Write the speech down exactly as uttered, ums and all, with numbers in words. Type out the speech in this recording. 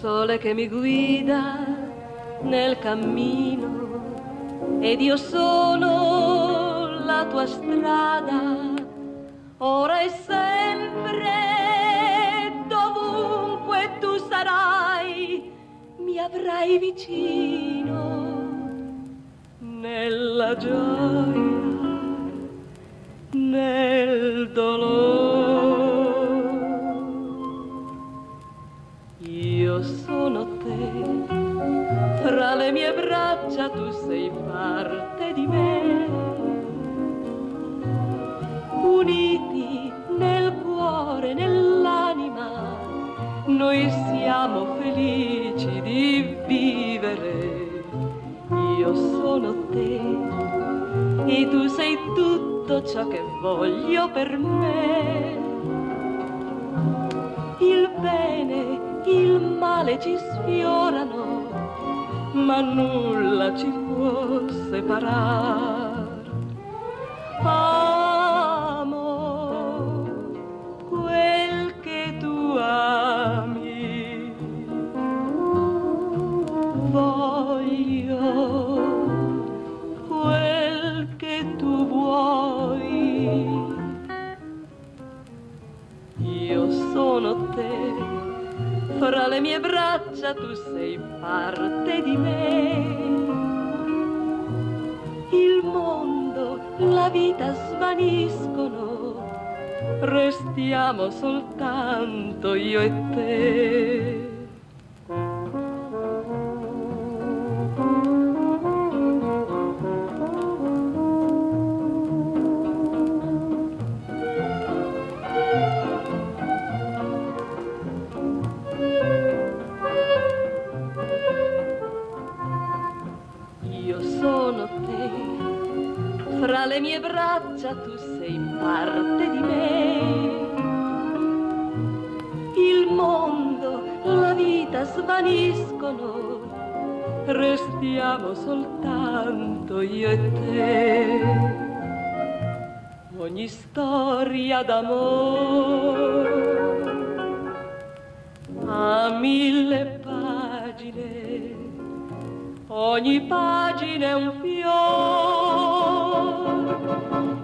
sole che mi guida nel cammino ed io sono la tua strada, ora e sempre, dovunque tu sarai, mi avrai vicino, nella gioia, nel dolore. Io sono te, fra le mie braccia tu sei parte di me, uniti nel cuore, nell'anima, noi siamo felici di vivere. Io sono te e tu sei tutto ciò che voglio per me. Il bene, il male ci sfiorano, ma nulla ci può separare. Amo quel che tu ami, voglio quel che tu vuoi. Io sono te, fra le mie braccia tu sei parte di me. Il mondo, la vita svaniscono, restiamo soltanto io e te. Fra le mie braccia tu sei parte di me. Il mondo, la vita svaniscono, restiamo soltanto io e te. Ogni storia d'amore ha mille pagine, ogni pagina è un fiore.